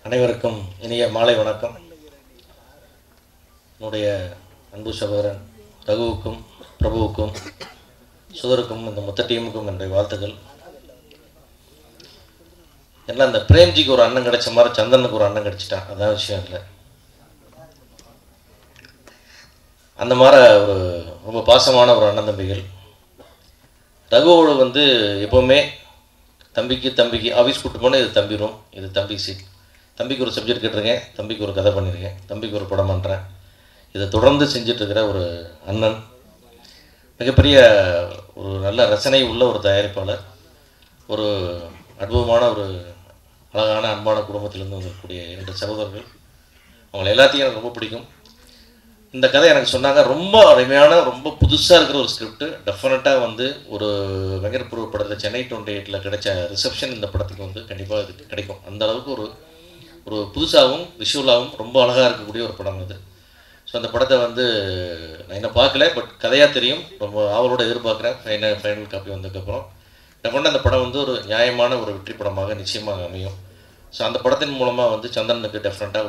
அனைவருக்கும் இனிய மாலை வணக்கம். என்னுடைய அன்பு சகோதரன் ரகுவுக்கும் பிரபுவுக்கும் சுதருக்கும் இந்த மொத்த டீமுக்கும் என்னுடைய வாழ்த்துக்கள். எல்லாம் இந்த பிரேம்ஜிக்கு ஒரு அண்ணன் கிடைச்ச மாதிரி சந்திரனுக்கு ஒரு அண்ணன் கிடைச்சிட்டான், அதான் விஷயம் இல்லை. அந்த மாதிரி ஒரு ரொம்ப பாசமான ஒரு அண்ணன் தம்பிகள். ரகுவோடு எப்போவுமே தம்பிக்கு ஆஃபீஸ் கூப்பிட்டு போனால் இது தம்பி ரூம், இது தம்பி சீட், தம்பிக்கு ஒரு சப்ஜெக்ட் கேட்டிருக்கேன், தம்பிக்கு ஒரு கதை பண்ணியிருக்கேன், தம்பிக்கு ஒரு படம் பண்ணுறேன். இதை தொடர்ந்து செஞ்சிட்ருக்கிற ஒரு அண்ணன், மிகப்பெரிய ஒரு நல்ல ரசனை உள்ள ஒரு தயாரிப்பாளர், ஒரு அற்புதமான ஒரு அழகான அன்பான குடும்பத்திலேருந்து வந்திருக்கக்கூடிய 2 சகோதரர்கள். அவங்களை எல்லாத்தையும் எனக்கு ரொம்ப பிடிக்கும். இந்த கதை எனக்கு சொன்னாங்க, ரொம்ப அருமையான ரொம்ப புதுசாக இருக்கிற ஒரு ஸ்கிரிப்ட். டெஃபினட்டாக ஒரு வெங்கட்பிரபு படத்தில் சென்னை 28ல் கிடைச்ச ரிசப்ஷன் இந்த படத்துக்கு கண்டிப்பாக இது கிடைக்கும். அந்த அளவுக்கு ஒரு புதுசாகவும் விஷுவலாகவும் ரொம்ப அழகாக இருக்கக்கூடிய ஒரு படம் அது. ஸோ அந்த படத்தை நான் இன்னும் பார்க்கல, பட் கதையாக தெரியும், ரொம்ப ஆவலோட எதிர்பார்க்குறேன். ஃபைனல் காப்பி வந்ததுக்கப்புறம் டெஃபினட்டாக அந்த படம் ஒரு நியாயமான ஒரு வெற்றி படமாக நிச்சயமாக அமையும். ஸோ அந்த படத்தின் மூலமாக சந்திரனுக்கு டெஃபினட்டாக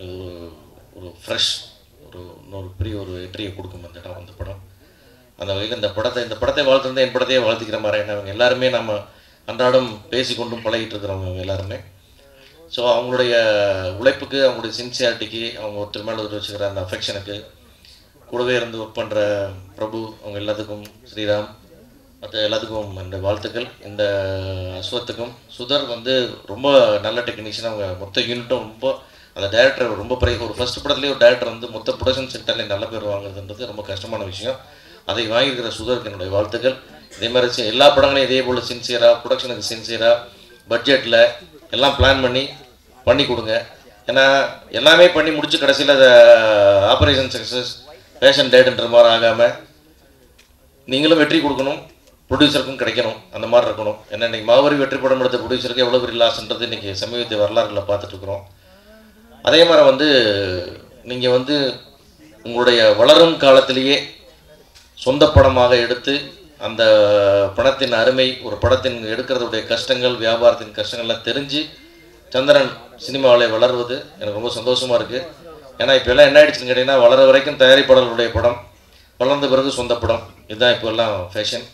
ஒரு ஃப்ரெஷ் ஒரு பெரிய ஒரு வெற்றியை கொடுக்கும் அந்த படம். அந்த வகையில் இந்த படத்தை வாழ்த்துறது என் படத்தையே வாழ்த்திக்கிற மாதிரி. ஏன்னா அவங்க எல்லாருமே நம்ம அன்றாடம் பேசிக்கொண்டும் பழகிட்டு இருக்கிறவங்க எல்லாருமே. ஸோ அவங்களுடைய உழைப்புக்கு, அவங்களுடைய சின்சியாரிட்டிக்கு, அவங்க ஒருத்தர் மேலே வச்சுக்கிற அந்த அஃபெக்ஷனுக்கு, கூடவே இருந்து ஒர்க் பண்ணுற பிரபு, அவங்க எல்லாத்துக்கும், ஸ்ரீராம், மற்ற எல்லாத்துக்கும் இந்த வாழ்த்துக்கள். இந்த அஸ்வத்துக்கும் சுதர் ரொம்ப நல்ல டெக்னீஷியன். அவங்க மொத்த யூனிட்டும் ரொம்ப, அந்த டேரக்டர் ரொம்ப பெரிய ஒரு ஃபஸ்ட் படத்துலேயே ஒரு டேரக்டர் மொத்த ப்ரொடக்ஷன் சென்டர்லேயே நல்ல பேர் வாங்குறதுன்றது ரொம்ப கஷ்டமான விஷயம். அதை வாங்கியிருக்கிற சுதருக்கு என்னுடைய வாழ்த்துக்கள். இதே மாதிரி எல்லா படங்களையும் இதே போல் சின்சியராக, ப்ரொடக்ஷனுக்கு சின்சியராக, பட்ஜெட்டில் எல்லாம் பிளான் பண்ணி கொடுங்க. ஏன்னா எல்லாமே பண்ணி முடித்து கடைசியில் அதை ஆப்ரேஷன் சக்ஸஸ் பேஷன் டேட்ன்ற மாதிரி ஆகாமல் நீங்களும் வெற்றி கொடுக்கணும், ப்ரொடியூசருக்கும் கிடைக்கணும், அந்த மாதிரி இருக்கணும். ஏன்னா இன்றைக்கி மாவரி வெற்றி படம் எடுத்த ப்ரொடியூசருக்கு எவ்வளோ பெரிய லாஸ்ன்றது இன்றைக்கி சமீபத்திய வரலாறுகளில் பார்த்துட்ருக்குறோம். அதே மாதிரி நீங்கள் உங்களுடைய வளரும் காலத்திலேயே சொந்த படமாக எடுத்து அந்த பணத்தின் அருமை, ஒரு படத்தின் எடுக்கிறதுடைய கஷ்டங்கள், வியாபாரத்தின் கஷ்டங்கள்லாம் தெரிஞ்சு சந்திரன் சினிமாவில் வளர்வது எனக்கு ரொம்ப சந்தோஷமாக இருக்குது. ஏன்னா இப்போ எல்லாம் என்ன ஆகிடுச்சுன்னு கேட்டிங்கன்னா, வளர வரைக்கும் தயாரிப்பாளர்களுடைய படம், வளர்ந்த பிறகு சொந்த படம், இதுதான் இப்போ எல்லாம் ஃபேஷன்.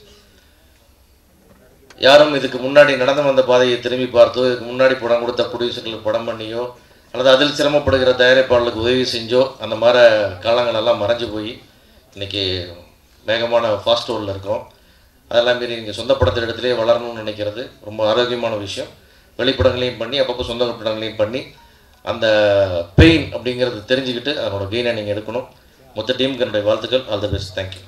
யாரும் இதுக்கு முன்னாடி நடந்து வந்த பாதையை திரும்பி பார்த்தோ, இதுக்கு முன்னாடி படம் கொடுத்த ப்ரொடியூசர்களுக்கு படம் பண்ணியோ, அல்லது அதில் சிரமப்படுகிற தயாரிப்பாளர்களுக்கு உதவி செஞ்சோ, அந்த மாதிரி காலங்களெல்லாம் மறைஞ்சு போய் இன்றைக்கி வேகமான ஃபாஸ்ட் ரோலில் இருக்கிறோம். அதெல்லாம் மீறி நீங்கள் சொந்த படத்தை இடத்துலேயே வளரணும்னு நினைக்கிறது ரொம்ப ஆரோக்கியமான விஷயம். வெளிப்படங்களையும் பண்ணி, அப்பப்போ சொந்த படங்களையும் பண்ணி, அந்த பெயின் அப்படிங்கிறது தெரிஞ்சுக்கிட்டு அதனோட கெயினை நீங்கள் எடுக்கணும். மொத்த டீமுக்கு என்னுடைய வாழ்த்துக்கள். All the best. Thank you.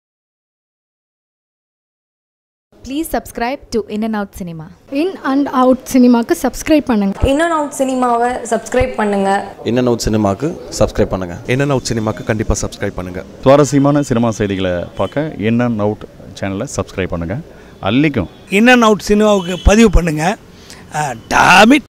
Please subscribe to In and Out Cinema. In and Out சினிமாக்கு சப்ஸ்கிரைப் பண்ணுங்க. In and Out சினிமாவை சப்ஸ்கிரைப் பண்ணுங்க. In and Out சினிமாக்கு சப்ஸ்கிரைப் பண்ணுங்க. In and Out சினிமாக்கு கண்டிப்பாக சப்ஸ்கிரைப் பண்ணுங்க. சுவாரஸ்யமான சினிமா செய்திகளை பார்க்க In and Out சேனலை சப்ஸ்கிரைப் பண்ணுங்க. அல்லிக்கும் In and Out சினிமாவுக்கு பதிவு பண்ணுங்க. டாமிட்